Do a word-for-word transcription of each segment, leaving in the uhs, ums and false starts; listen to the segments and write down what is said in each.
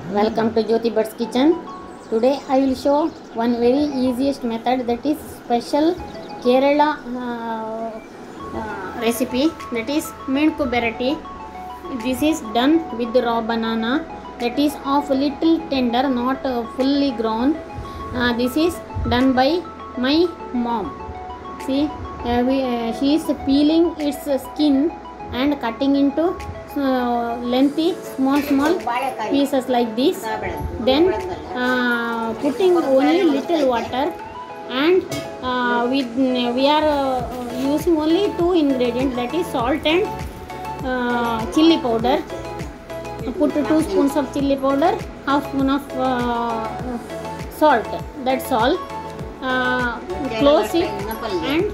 Welcome to Jyoti Bhatt's kitchen. Today I will show one very easiest method, that is special Kerala uh, uh, recipe, that is Menku Berati. This is done with raw banana, that is of little tender, not uh, fully grown. Uh, this is done by my mom. See, uh, we, uh, she is peeling its skin and cutting into uh, lengthy small small pieces like this, then uh, putting only little water, and uh, with we are uh, using only two ingredients, that is salt and uh, chili powder. Put two spoons of chili powder, half spoon of uh, salt, that's all. Uh, close it and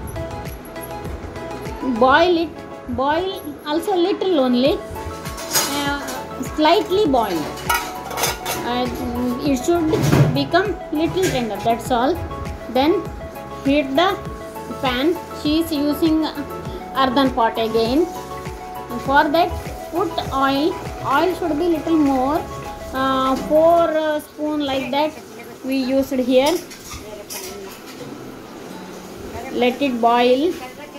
boil it. Boil also little only, uh, slightly boil. Uh, it should become little tender, that's all. Then heat the pan. She is using earthen pot again. For that, put oil. Oil should be little more. Uh, four uh, spoon like that we used here. Let it boil.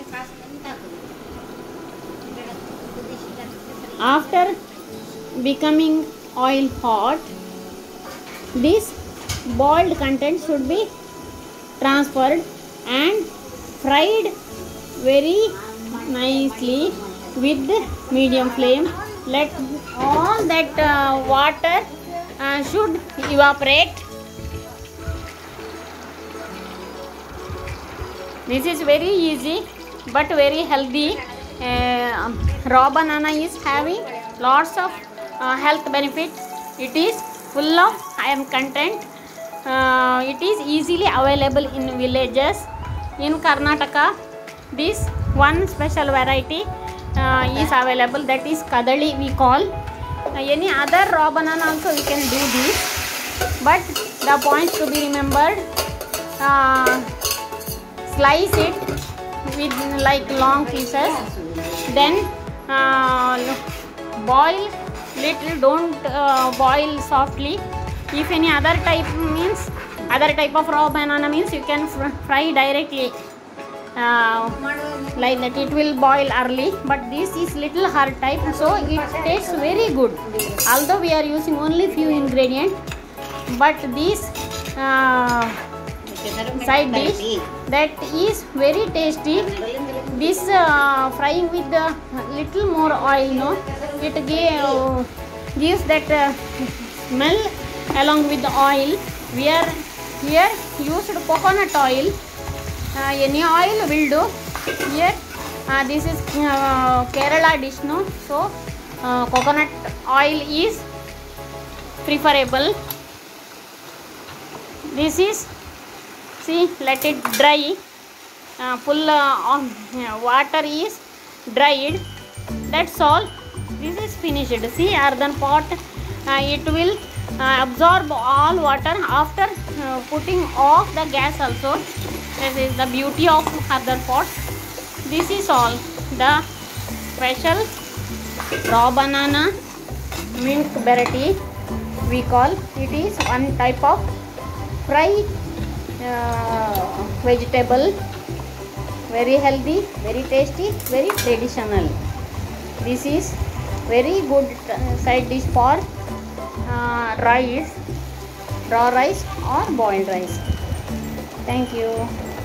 After becoming oil hot, this boiled content should be transferred and fried very nicely with medium flame. Let all that uh, water uh, should evaporate. This is very easy but very healthy. Uh, raw banana is having lots of uh, health benefits. It is full of iron content. Uh, it is easily available in villages. In Karnataka, this one special variety uh, is available, that is kadali we call. Uh, any other raw banana also we can do this, but the points to be remembered: uh, slice it with like long pieces, then uh, boil little, don't uh, boil softly. If any other type means other type of raw banana means you can fr fry directly uh, like that, it will boil early, but this is little hard type, so it tastes very good. Although we are using only few ingredients, but this uh, side dish that is very tasty. This uh, frying with the little more oil, no, it give, uh, gives that uh, smell along with the oil. We are here used coconut oil. Uh, any oil will do. Here uh, this is uh, Kerala dish, no, so uh, coconut oil is preferable. This is, see, let it dry. Uh, full uh, uh, water is dried, that's all. This is finished. See, earthen pot, uh, it will uh, absorb all water after uh, putting off the gas also. This is the beauty of earthen pot. This is all. The special raw banana Menku Berati we call. It is one type of fry uh, vegetable. Very healthy, very tasty, very traditional. This is very good side dish for uh, rice, raw rice or boiled rice. Thank you.